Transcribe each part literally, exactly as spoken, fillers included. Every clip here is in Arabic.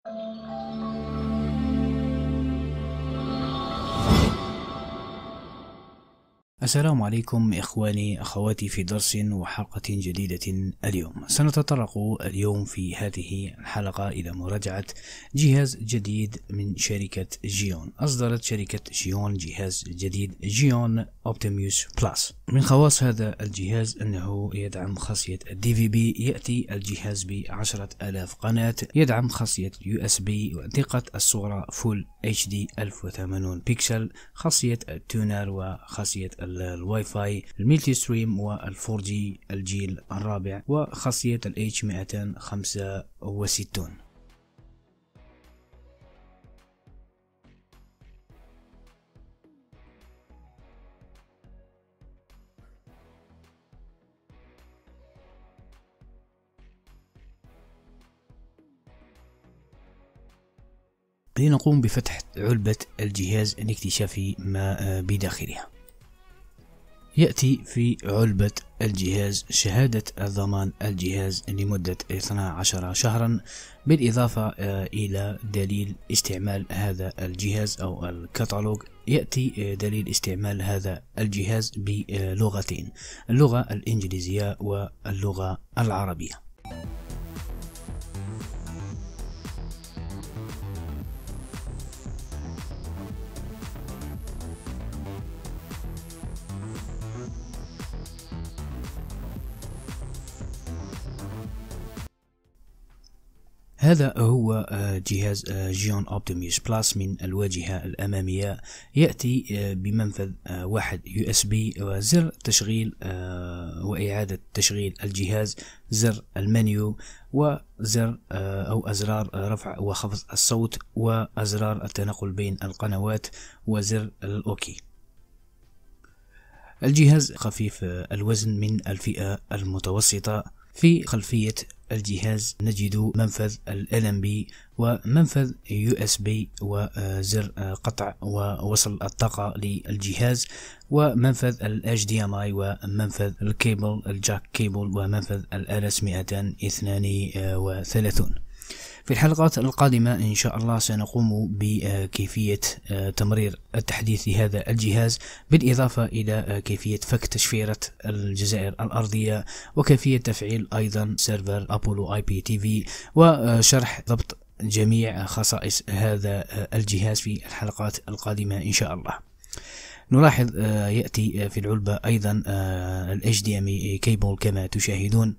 السلام عليكم إخواني أخواتي في درس وحلقة جديدة. اليوم سنتطرق اليوم في هذه الحلقة إلى مراجعة جهاز جديد من شركة جيون. أصدرت شركة جيون جهاز جديد جيون أوبتيموس بلس. من خواص هذا الجهاز أنه يدعم خاصية الدي في بي. يأتي الجهاز بعشرة آلاف قناة، يدعم خاصية يو اس بي ودقة الصورة فول اتش دي ألف وثمانين بكسل، خاصية التونر وخاصية الواي فاي، الميلتي ستريم والفور جي الجيل الرابع، وخاصية الاتش مئتين وخمسة وستين. لنقوم بفتح علبة الجهاز لاكتشاف ما بداخلها. يأتي في علبة الجهاز شهادة ضمان الجهاز لمدة اثني عشر شهرا، بالإضافة إلى دليل استعمال هذا الجهاز أو الكتالوج. يأتي دليل استعمال هذا الجهاز بلغتين، اللغة الإنجليزية واللغة العربية. هذا هو جهاز جيون أوبتيموس بلس من الواجهة الأمامية. يأتي بمنفذ واحد يو اس بي وزر تشغيل وإعادة تشغيل الجهاز، زر المنيو، وزر أو أزرار رفع وخفض الصوت، وأزرار التنقل بين القنوات، وزر الأوكي. الجهاز خفيف الوزن من الفئة المتوسطة. في خلفية الجهاز نجد منفذ ال إل إم بي ومنفذ يو اس بي وزر قطع ووصل الطاقة للجهاز، ومنفذ ال اتش دي ام اي ومنفذ الكيبل الجاك كيبل ومنفذ ال ال اس مئتين واثنين وثلاثين. في الحلقات القادمة إن شاء الله سنقوم بكيفية تمرير التحديث لهذا الجهاز، بالإضافة إلى كيفية فك تشفيرة الجزائر الأرضية، وكيفية تفعيل أيضا سيرفر أبولو آي بي تي في، وشرح ضبط جميع خصائص هذا الجهاز في الحلقات القادمة إن شاء الله. نلاحظ يأتي في العلبة أيضا ال اتش دي ام اي كيبل كما تشاهدون.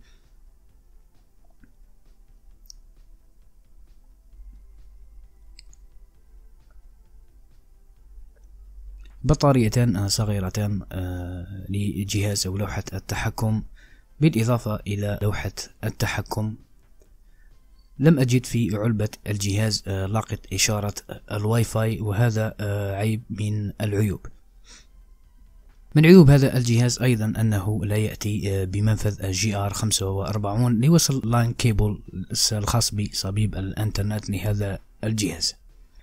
بطاريتان صغيرتان لجهاز أو لوحة التحكم، بالإضافة إلى لوحة التحكم. لم أجد في علبة الجهاز لاقط إشارة الواي فاي، وهذا عيب من العيوب. من عيوب هذا الجهاز أيضا أنه لا يأتي بمنفذ جي آر خمسة وأربعين لوصل لاين كيبل الخاص بصبيب الانترنت لهذا الجهاز.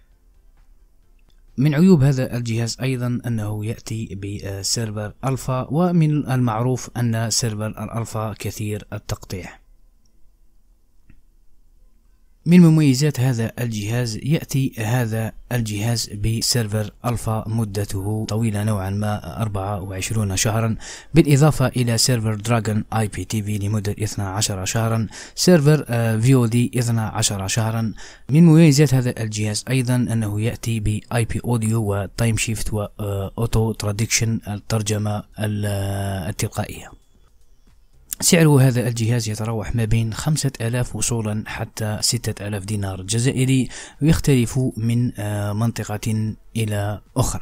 من عيوب هذا الجهاز أيضا أنه يأتي بسيرفر ألفا، ومن المعروف أن سيرفر الألفا كثير التقطيع. من مميزات هذا الجهاز يأتي هذا الجهاز بسيرفر ألفا مدته طويلة نوعا ما أربعة وعشرين شهرا، بالإضافة إلى سيرفر دراجون آي بي تي في لمدة اثني عشر شهرا، سيرفر في او دي اثني عشر شهرا. من مميزات هذا الجهاز أيضا أنه يأتي ب آي بي أوديو وتايم شيفت وأوتو تراديكشن الترجمة التلقائية. سعر هذا الجهاز يتراوح ما بين خمسة آلاف وصولا حتى ستة آلاف دينار جزائري، ويختلف من منطقة إلى أخرى.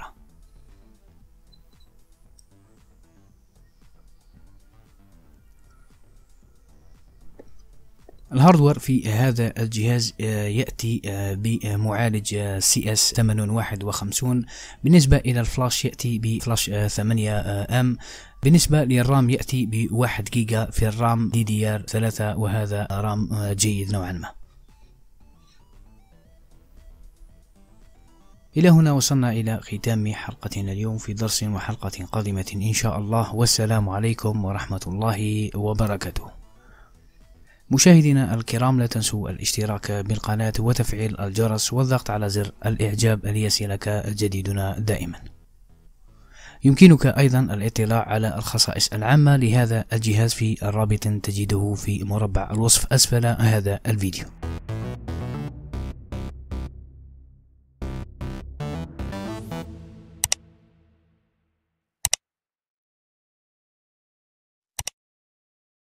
الهاردوير في هذا الجهاز يأتي بمعالج سي اس ثمانمئة وواحد وخمسين. بالنسبة إلى الفلاش يأتي بفلاش ثمانية أم. بالنسبة للرام يأتي بواحد جيجا في الرام دي دي ار ثلاثة، وهذا رام جيد نوعا ما. إلى هنا وصلنا إلى ختام حلقتنا اليوم في درس وحلقة قادمة إن شاء الله، والسلام عليكم ورحمة الله وبركاته. مشاهدينا الكرام، لا تنسوا الاشتراك بالقناة وتفعيل الجرس والضغط على زر الإعجاب ليصلك جديدنا دائما. يمكنك أيضا الاطلاع على الخصائص العامة لهذا الجهاز في الرابط تجده في مربع الوصف أسفل هذا الفيديو.